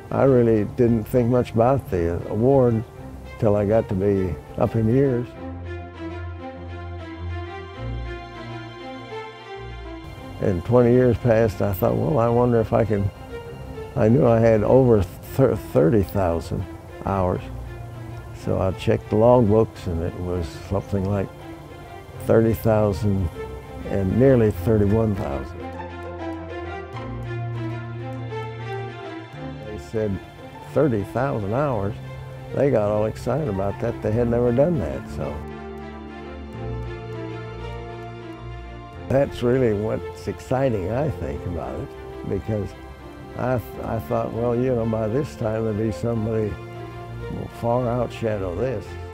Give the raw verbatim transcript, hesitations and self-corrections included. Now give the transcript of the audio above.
I really didn't think much about the award till I got to be up in years. And twenty years passed, I thought, well, I wonder if I can, I knew I had over thirty thousand hours. So I checked the logbooks and it was something like thirty thousand and nearly thirty-one thousand. They said thirty thousand hours. They got all excited about that. They had never done that, so. That's really what's exciting, I think, about it, because I, I thought, well, you know, by this time there'd be somebody far outshadow this.